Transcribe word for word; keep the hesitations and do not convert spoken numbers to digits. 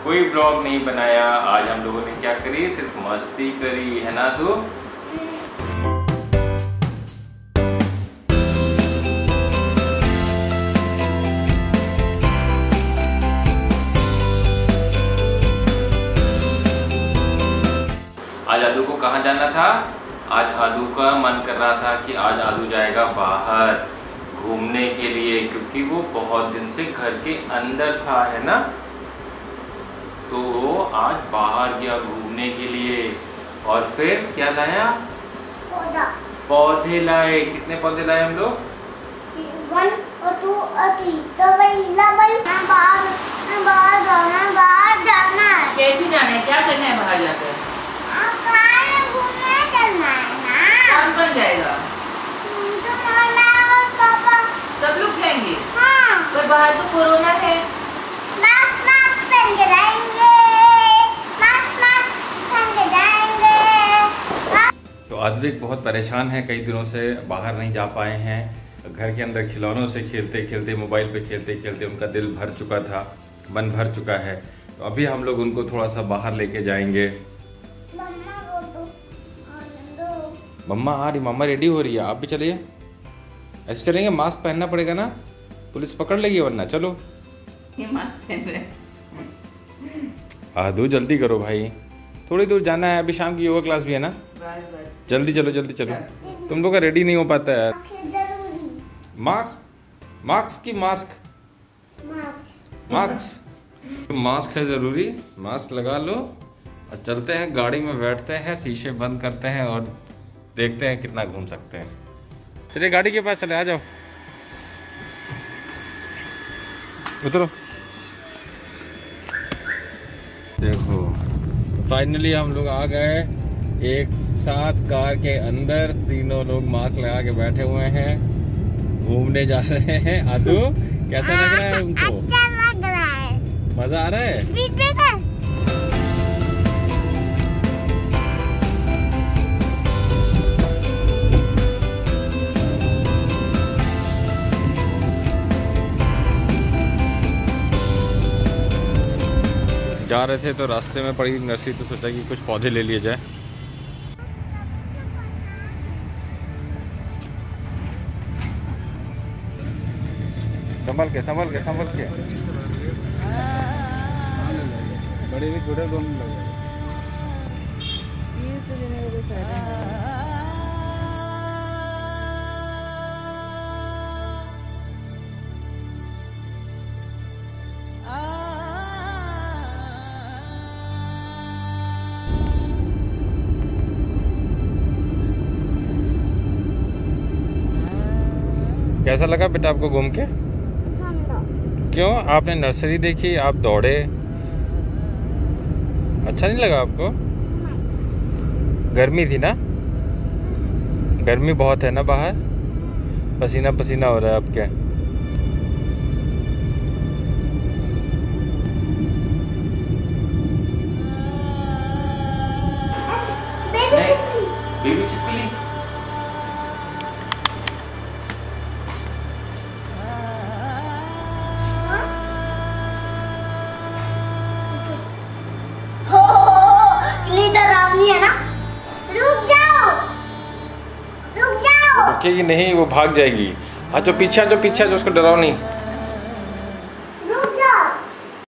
कोई ब्लॉग नहीं बनाया। आज हम लोगों ने क्या करी, सिर्फ मस्ती करी है ना। तो आज आदू को कहाँ जाना था? आज आदू का मन कर रहा था कि आज आदू जाएगा बाहर घूमने के लिए, क्योंकि वो बहुत दिन से घर के अंदर था है ना। तो वो आज बाहर गया घूमने के लिए। और फिर क्या लाया? पौधा पौधे लाए। कितने पौधे लाए हम लोग? वन और टू और थ्री। तो भाई ला भाई बाहर बाहर जाना बाहर जाना है। कैसे जाना है? क्या करना है बाहर जाकर? घूमने चलना है ना। कौन कौन जाएगा? तुम और मैं और पापा। सब लोग जाएंगे? हाँ। पर बाहर तो कोरोना है। मास्क मास्क पहन के जाएंगे। मास्क मास्क पहन के जाएंगे। तो आद्विक बहुत परेशान है, कई दिनों से बाहर नहीं जा पाए हैं। घर के अंदर खिलौनों से खेलते खेलते, मोबाइल पे खेलते खेलते उनका दिल भर चुका था, मन भर चुका है। तो अभी हम लोग उनको थोड़ा सा बाहर लेके जाएंगे। मम्मा आ रही, मम्मा रेडी हो रही है, आप भी चलिए। ऐसे चलेंगे? मास्क पहनना पड़ेगा ना, पुलिस पकड़ लेगी वरना। चलो ये मास्क पहन रहे। आदू जल्दी करो भाई, थोड़ी दूर जाना है, अभी शाम की योगा क्लास भी है ना। बस बस जल्दी चलो जल्दी चलो, तुम लोग का रेडी नहीं हो पाता है। मास्क मास्क की मास्क मास्क मास्क है जरूरी। मास्क लगा लो और चलते हैं, गाड़ी में बैठते हैं, शीशे बंद करते हैं और देखते हैं कितना घूम सकते हैं। चलिए गाड़ी के पास चले, आ जाओ, उतरो। देखो फाइनली हम लोग आ गए एक साथ कार के अंदर। तीनों लोग मास्क लगा के बैठे हुए हैं, घूमने जा रहे हैं। आदू कैसा लग रहा है उनको? अच्छा लग रहा है। मजा आ रहा है? Speed breaker. जा रहे थे तो रास्ते में पड़ी नर्सरी, तो सोचा कि कुछ पौधे ले लिए जाए। संभल के संभल के संभल के। बड़े भी छोटे दोनों लगे। कैसा लगा बेटा आपको घूम के? क्यों, आपने नर्सरी देखी, आप दौड़े, अच्छा नहीं लगा आपको? गर्मी थी ना, गर्मी बहुत है ना बाहर, पसीना पसीना हो रहा है अब क्या? बेबी छिपकली। है ना, रुक जाओ रुक जाओ। रुकेगी नहीं, वो भाग जाएगी। हाँ जो पीछे जो पीछे जो उसको डराओ नहीं।